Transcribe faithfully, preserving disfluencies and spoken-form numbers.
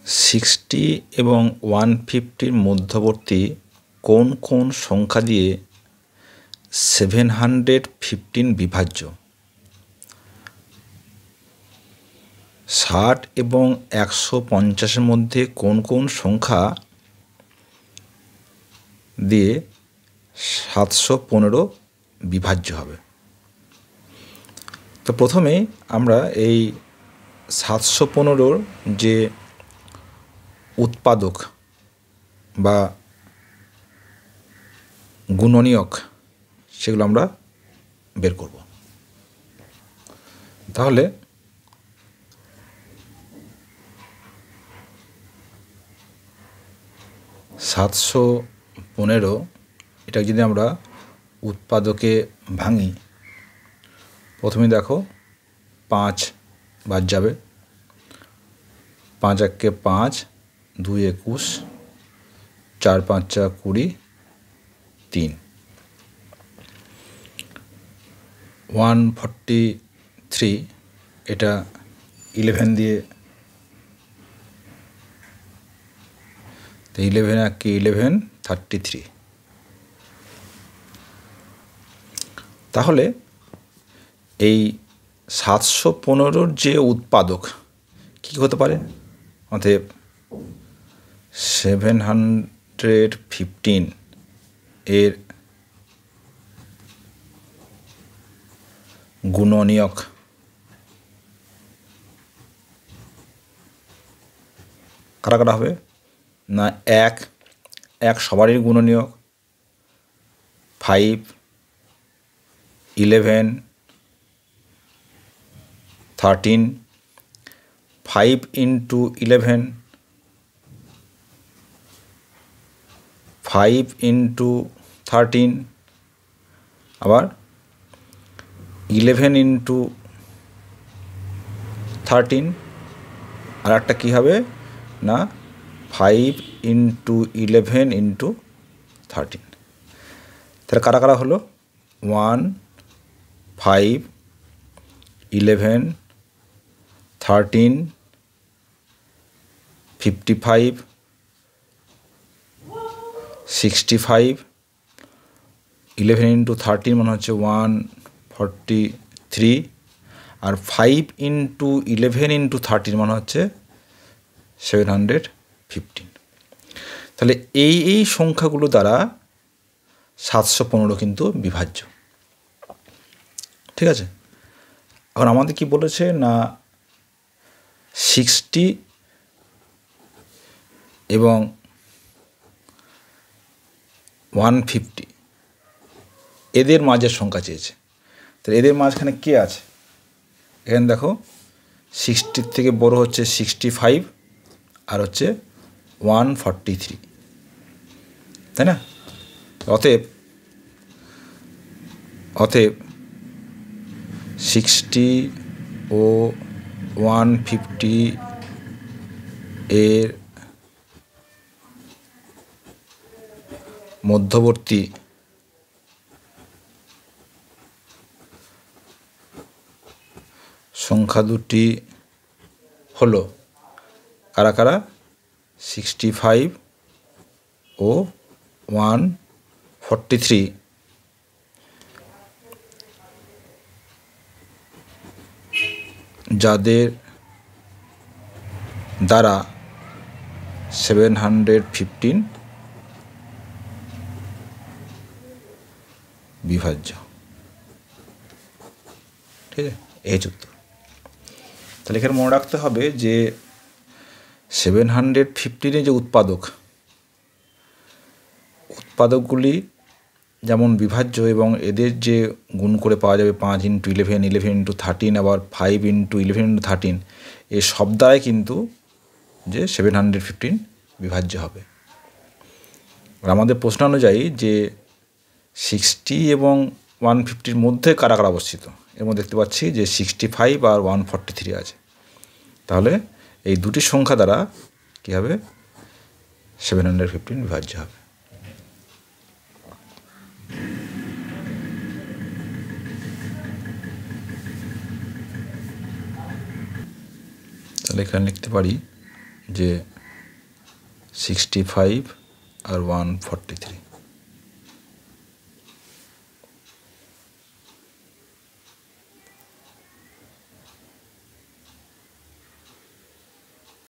Sixty এবং one ফিফটির মধ্যবর্তী কোন কোন সংখ্যা দিয়ে সেভেন হান্ড্রেড ফিফটিন বিভাজ্য? ষাট এবং একশো পঞ্চাশের মধ্যে কোন কোন সংখ্যা দিয়ে সাতশো পনেরো বিভাজ্য হবে? তো প্রথমে আমরা এই সাতশো পনেরোর যে উৎপাদক বা গুণনীয়ক সেগুলো আমরা বের করব। তাহলে সাতশো পনেরো এটা যদি আমরা উৎপাদকে ভাঙি, প্রথমে দেখো পাঁচ বাদ যাবে, পাঁচ একে পাঁচ, দুই একুশ, চার পাঁচা কুড়ি, তিন, ওয়ান ফর্টি থ্রি এটা ইলেভেন দিয়ে, তো ইলেভেন একে ইলেভেন, থার্টি থ্রি। তাহলে এই সাতশো পনেরোর যে উৎপাদক কী হতে পারে? অতএব সেভেন হান্ড্রেড ফিফটিন এর গুণনীয়ক কারা কারা হবে না? এক এক সবারই গুণনীয়ক, five, eleven, thirteen, five into eleven, five into thirteen, আবার ইলেভেন ইন্টু থার্টিন, আর একটা কী হবে না five into eleven into thirteen. তাহলে কারা কারা হলো? One, five, eleven, thirteen, fifty five, sixty five, eleven into thirteen মানে হচ্ছে ওয়ান ফর্টি থ্রি, আর five into eleven into thirteen মানে হচ্ছে সেভেন হান্ড্রেড ফিফটিন। তাহলে এই এই সংখ্যাগুলো দ্বারা সাতশো পনেরো কিন্তু বিভাজ্য। ঠিক আছে, এখন আমাদের কি বলেছে না সিক্সটি এবং ওয়ান ফিফটি এদের মাঝের সংখ্যা চেয়েছে। তাহলে এদের মাঝখানে কে আছে? এখানে দেখো সিক্সটির থেকে বড় হচ্ছে সিক্সটি ফাইভ আর হচ্ছে ওয়ান ফর্টি থ্রি, তাই না? অতএব অতএব সিক্সটি ও ওয়ান ফিফটি এর মধ্যবর্তী সংখ্যা দুটি হলো কারা কারা? সিক্সটি ফাইভ ও ওয়ান ফর্টি থ্রি। যাদের দ্বারা সেভেন হান্ড্রেড ফিফটিন বিভাজ্য। ঠিক আছে, এই উত্তর। তাহলে এখানে মনে রাখতে হবে যে সেভেন হান্ড্রেড ফিফটিনের যে উৎপাদক উৎপাদকগুলি যেমন বিভাজ্য এবং এদের যে গুণ করে পাওয়া যাবে পাঁচ into eleven, eleven into thirteen, আবার five into eleven into thirteen, এই সব দ্বারাই কিন্তু যে সেভেন হান্ড্রেড ফিফটিন বিভাজ্য হবে। আর আমাদের প্রশ্ন অনুযায়ী যে সিক্সটি এবং ওয়ান ফিফটির মধ্যে কারা কারা অবস্থিত, এর মধ্যে দেখতে পাচ্ছি যে সিক্সটি ফাইভ আর ওয়ান ফর্টি থ্রি আছে। তাহলে এই দুটি সংখ্যা দ্বারা কী হবে? সেভেন হান্ড্রেড ফিফটিন বিভাজ্য হবে। তাহলে এখানে লিখতে পারি যে সিক্সটি ফাইভ আর ওয়ান ফর্টি থ্রি।